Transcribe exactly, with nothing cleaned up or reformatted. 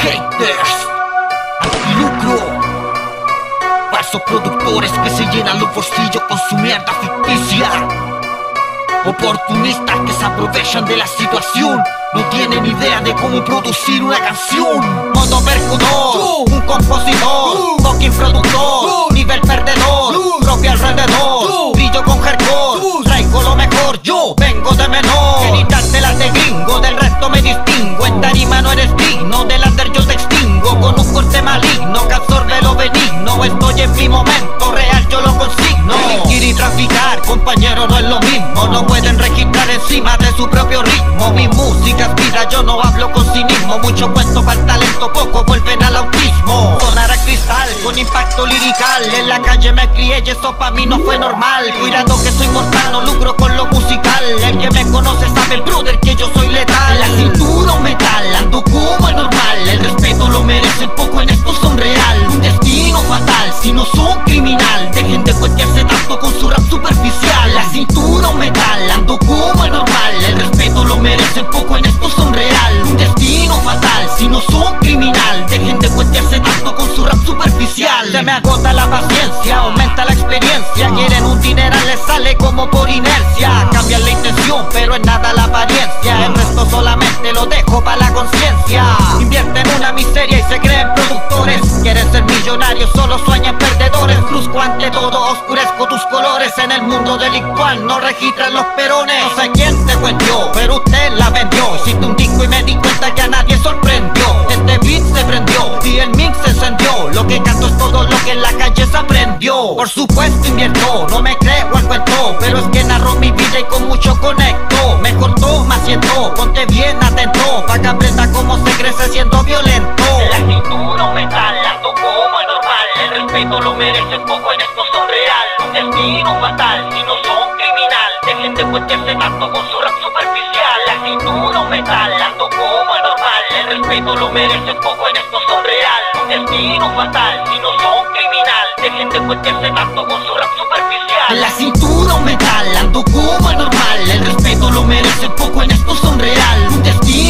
Haters, antilucro, falsos productores que se llenan los bolsillos con su mierda ficticia, oportunistas que se aprovechan de la situación, no tienen idea de cómo producir una canción. Modo percutor, un compositor, fucking productor, nivel perdedor, propio alrededor, brillo con hardcore, traigo lo mejor, yo vengo de menor. Genitártelas de gringo, del resto me distingo, en tarima no eres digno, del under yo te extingo, con un corte maligno que absorbe lo benigno. Estoy en mi momento real, yo lo consigno. Delinquir y traficar, compañero, no es lo mismo, no pueden registrar encima de su propio ritmo. Mi música aspira, yo no hablo con cinismo, mucho cuento para el talento, poco vuelven al autismo. Sonar a cristal, con impacto lirical, en la calle me crié y eso pa' mí no fue normal. Cuidado que soy mortal, no lucro con lo musical, el que me conoce sabe, brother, que yo soy letal. La cintura un metal, ando como es normal, el respeto lo merecen, poco en esto son real. Un destino fatal, si no son criminal, dejen de cuestionarse tanto con su rap superficial. La cintura un metal, ando como es normal, el respeto lo merecen, poco en esto son real. Un destino fatal, si no son criminal, dejen de cuestionarse tanto con su rap superficial. Se me agota la paciencia, aumenta la experiencia, quieren un dineral, les sale como por inercia. Cambian la intención, pero es nada la apariencia, el resto solamente lo dejo para la conciencia. Invierten una miseria y se creen productores, quieren ser millonarios, solo sueñan perdedores. Cruzco ante todo, oscurezco tus colores, en el mundo delictual no registran los perones. No sé quién te cuentió, pero usted la vendió. Hiciste un disco y me di cuenta que a nadie sorprendió. Este beat se prendió y el mix se encendió, lo que canto es todo lo que en la calle se aprendió. Por supuesto invierto, no me creo al cuento, pero es que narro mi vida y con mucho conecto. Mejor toma asiento, ponte bien atento, pa' que aprenda cómo se crece siendo violento. La cintura un metal, ando como es normal, el respeto lo merecen, poco en esto son real. Un destino fatal, si no son criminal, dejen de cuestionarse tanto con su rap superficial. La cintura un metal, ando como es normal, el respeto lo merecen, poco en esto son real. Un destino fatal, si no son criminal, dejen de cuestionarse tanto con su rap superficial. La cintura un metal, ando como es normal, el respeto lo merecen, poco en esto son real. Un destino